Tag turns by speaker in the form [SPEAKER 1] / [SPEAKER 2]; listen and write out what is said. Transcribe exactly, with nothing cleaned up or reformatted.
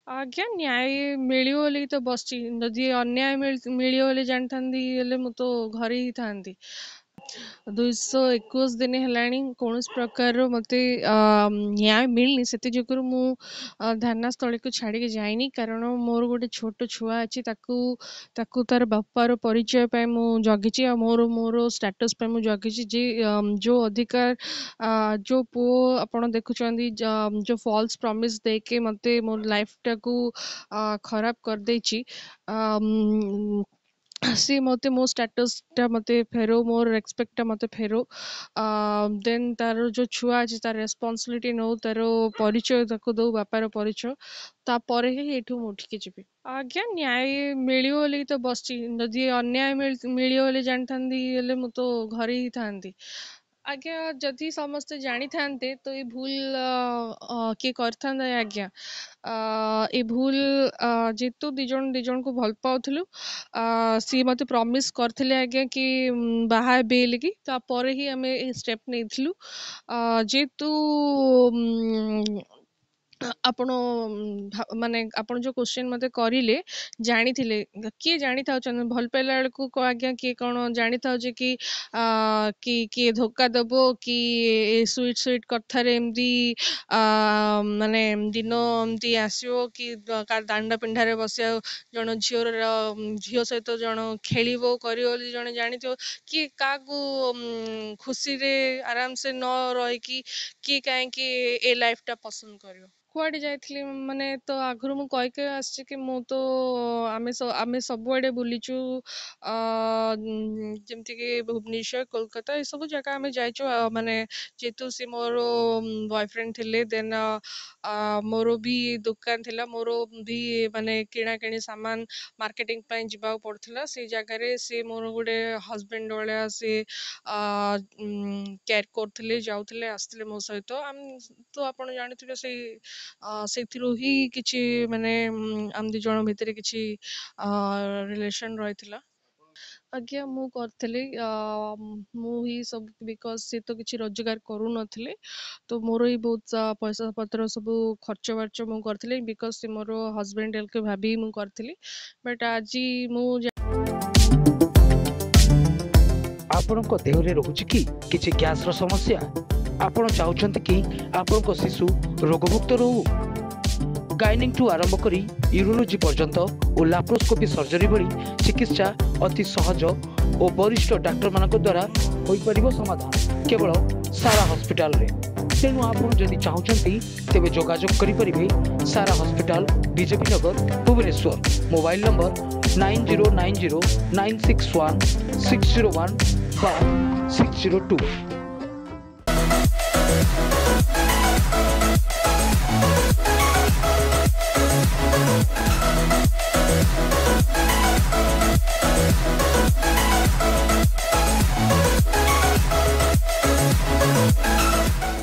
[SPEAKER 1] आज्ञा न्याय मिलियो बोली तो बसची जदि अन्याय मिलियो बोली जानथांदी हेले मु तो घरे ही थांती। दुईश एकुश दिन हेलाणी कौन प्रकार मत न्याय मिलनी से जोगुरु मु ध्यानस्थली को छाड़ी के जाइनी कारण मोर गोटे छोट छुआ अच्छी ताकू ताकू तार बापार परिचय पाए मु जगिची आ मोर मोर स्टेटस पे मु जगिची जे अम, जो अधिकार आ, जो पुओ आपण देखुचंदी ज- जो फॉल्स प्रॉमिस देके मते मोर लाइफ टाकू आ, खराब कर देची सी मते मो स्टेटस टा मते फेरो मोर रेस्पेक्ट टा मते फेरो देन तार जो छुआ अछि तार रेस्पॉन्सिबिलिटी नो तार परिचय ताको दो बापार परिचय तापर ही एठू मु उठिके जिबि आज्ञा न्याय मिलियो बोली तो बसची जदि अन्याय मिलियो बोली जानथांदी हेले मु तो घरे ही थांती। आज्ञा जदि समस्ते जानी थांते तो ये भूल किए करथांदा आज्ञा आ, ए भूल जेतु दी जण दी जण को भल पाउथलु सी मते प्रॉमिस करथिले आज्ञा कि उम, बाहा हेबे बोलिकी तापर ही आमे ए स्टेप नेइथिलु जेतु ଆପଣ ଭା- ମାନେ ଆପଣ ଯୋଉ क्वेश्चन मते करिले जानी थिले किए जानी था भल पाइला बेलକୁ क- आज्ञा किए कौन जानी था जे कि आ, कि किए धोखा दबो कि ए स्वीट स्वीट कथारे एमती आ, ମାନେ ଦିନ ଏମତି ଆସିବ କି ଦ- କା ଦାଣ୍ଡ ପିଣ୍ଡାରେ ବସିବା ଜଣେ ଝିଅର ଝିଅ ସହିତ ଜଣ ଖେଳିବ କରିବ ବୋଲି ଜଣେ ଜାଣିଥିବ କି କାହାକୁ ଉମ୍, ଖୁସିରେ ଆରାମସେ ନ ରହିକି କିଏ କାହିଁକି ଏ ଲାଇଫ ଟା ପସନ୍ଦ କରିବ କୁଆଡେ ଯାଇଥିଲି ମାନେ ତ ଆଗରୁ ମୁଁ କହି କହି ଆସିଛି କି ମୁଁ ତ ଆମେ ସ- ଆମେ ସବୁଆଡେ ବୁଲିଛୁ ଆ, ଉମ୍, ଯେମିତିକି ଭୁବନେଶ୍ୱର କୋଲକାତା ଏସବୁ ଜାଗା ଆମେ ଯାଇଛୁ ଆ, ମାନେ ଯେହେତୁ ସେ ମୋର ବୟଫ୍ରେଣ୍ଡ ଥିଲେ ଦେନ୍ ମୋର ବି ଦୋକାନ ଥିଲା ମୋର ବି ମାନେ କିଣା କିଣି ସାମାନ ମାର୍କେଟିଂ ପାଇଁ ଯିବାକୁ ପଡୁଥିଲା ସେଇ ଜାଗାରେ ସେ ମୋର ଗୋଟେ ହଜବେଣ୍ଡ ଭଳିଆ ସେ କେୟାର କରୁଥିଲେ ଯାଉଥିଲେ ଆସିଥିଲେ ମୋ ସହିତ ଆମ ତ ଆପଣ ଜାଣିଥିବେ ସେଇ ଅ, ସେଇଥିରୁ ହିଁ କିଛି ମାନେ ଉମ୍, ଆମ ଦି ଜଣ ଭିତରେ କିଛି ରିଲେସନ ରହିଥିଲା। ଆଜ୍ଞା ମୁଁ କରିଥିଲି ଆ, ମୁଁ ହିଁ ସବୁ ବିକଜ ସେ ତ କିଛି ରୋଜଗାର କରୁନଥିଲେ ତ ମୋର ହିଁ ବହୁତ ଆ, ପଇସା ପତ୍ର ସବୁ ଖର୍ଚ୍ଚ ବାର୍ଚ୍ଚ ମୁଁ କରିଥିଲି ବିକଜ ସେ ମୋର ହଜବେଣ୍ଡ ହେଲ୍କ ଭାବି ମୁଁ କରିଥିଲି ବଟ୍ ଆଜି ମୁଁ
[SPEAKER 2] ଆପଣଙ୍କ ଦେହରେ ରହୁଛି କି କିଛି ଗ୍ୟାସର ସମସ୍ୟା? ଆପଣ ଚାହୁଁଛନ୍ତି କି ଆପଣଙ୍କ ଶିଶୁ ରୋଗମୁକ୍ତ ରହୁ? ଗାଇନିଂଠୁ ଆରମ୍ଭ କରି ୟୁରୋଲୋଜି ପର୍ଯ୍ୟନ୍ତ ଓ ଲାପ୍ରୋସ୍କୋପି ସର୍ଜରୀ ଭଳି ଚିକିତ୍ସା ଅତି ସହଜ ଓ ବରିଷ୍ଠ ଡାକ୍ତରମାନଙ୍କ ଦ୍ୱାରା ହୋଇପାରିବ ସମାଧାନ କେବଳ ସାରା ହସ୍ପିଟାଲରେ। ତେଣୁ ଆପଣ ଯଦି ଚାହୁଁଛନ୍ତି ତେବେ ଯୋଗାଯୋଗ କରିପାରିବେ Sara hospital BJP Nagar Bhubaneswar. Mobile number nine zero nine zero nine six one six zero one ବା ସିକ୍ସ ଜିରୋ ଟୁ।